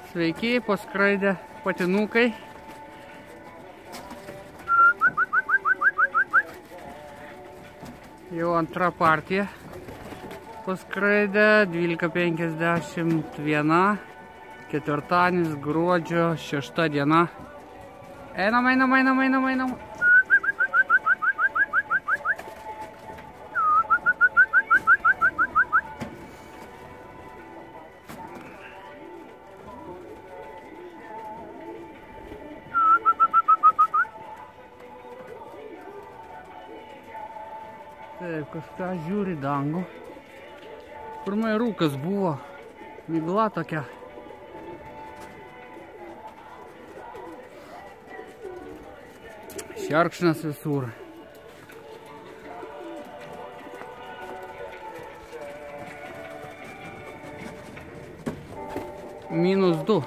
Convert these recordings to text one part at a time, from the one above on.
Sveiki, paskraidę patinukai. Jau antra partija paskraidę, 12:51, ketvirtadienis, gruodžio 6 diena. Einam. Taip, kažką žiūri dangų. Pirmai rūkas buvo, migla tokia. Šerkšnas visur. -2.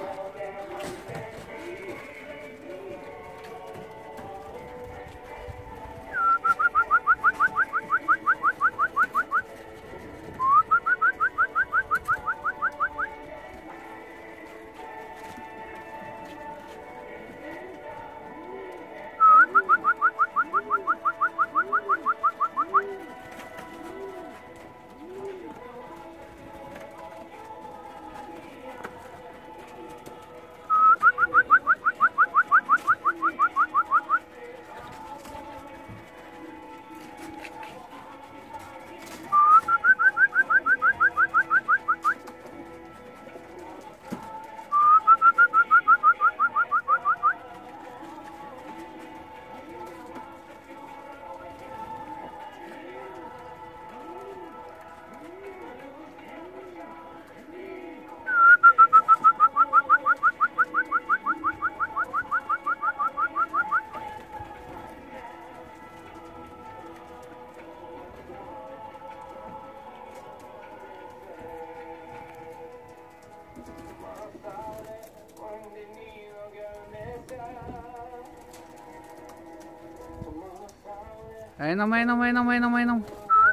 Einam.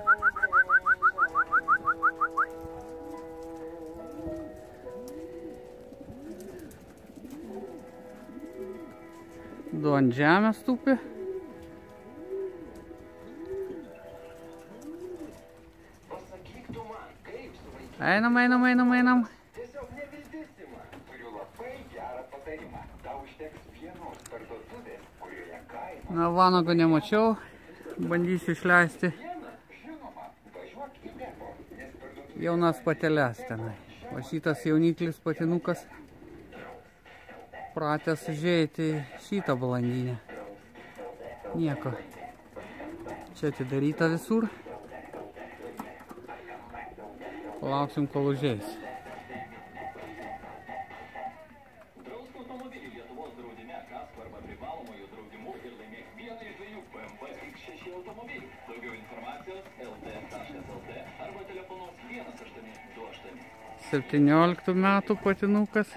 Du ant žemės tupi. Einam. Tiesiog neviltisima. Turiu labai gerą patarimą. Tau užteks vienos parduotuvės, kurioje kaina. Na, vanago nemačiau. Bandysiu išleisti jaunas pateles tenai. O šitas jauniklis patinukas pratęs užėjti šitą balandinę. Nieko. Čia atidaryta visur. Palauksim, kol užeis. Daugiau informacijos lt.lt arba telefonas 1828. 17 metų patinukas.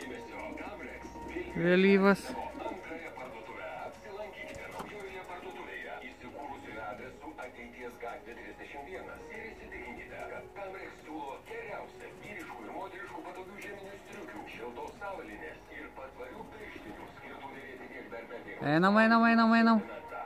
Vėlyvas. Antrąją parduotuvę apsilankykite naujojoje parduotuvėje įsikūrusioje adresu Ateities gatvė 31 ir įsitikinkite, kad Kamrex siūlo geriausią vyriškų ir moteriškų patogių žieminių striukių, šiltos avalynės ir patvarių pirštinių skirtų dėvėti tiek darbe, tiek Einam.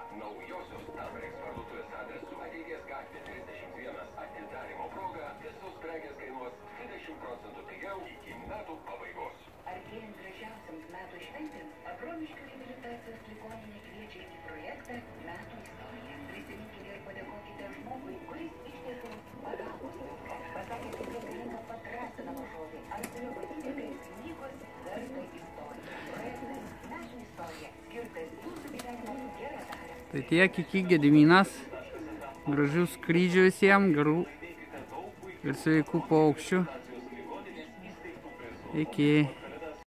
Tai tiek, iki Gediminas. Gražių skrydžių visiems, gerų ir sveikų paukščių. Iki.